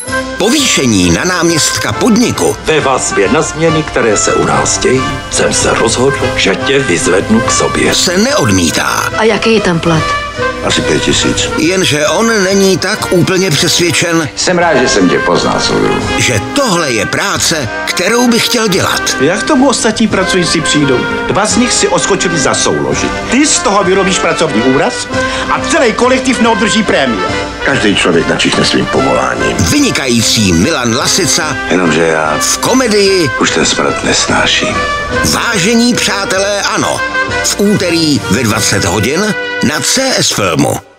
Povýšení na náměstka podniku. Ve vazbě na změny, které se u nás dějí, jsem se rozhodl, že tě vyzvednu k sobě. Se neodmítá. A jaký je tam plat? Asi 5 000. Jenže on není tak úplně přesvědčen, Jsem rád, že jsem tě poznal, soudru. že tohle je práce, kterou by chtěl dělat. Jak tomu ostatní pracující přijdou? 2 z nich si odskočili za souloži. Ty z toho vyrobíš pracovní úraz a celý kolektiv neobdrží prémie. Každý člověk načichne svým povoláním. Vynikající Milan Lasica Jenomže já v komedii už ten smrt nesnáším. Vážení přátelé, ano. V úterý ve 20 hodin na CS Filmu.